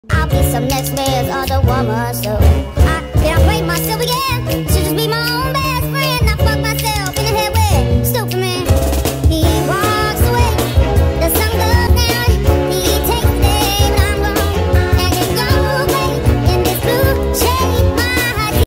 I'll be some next man's other woman, so I can't blame myself again.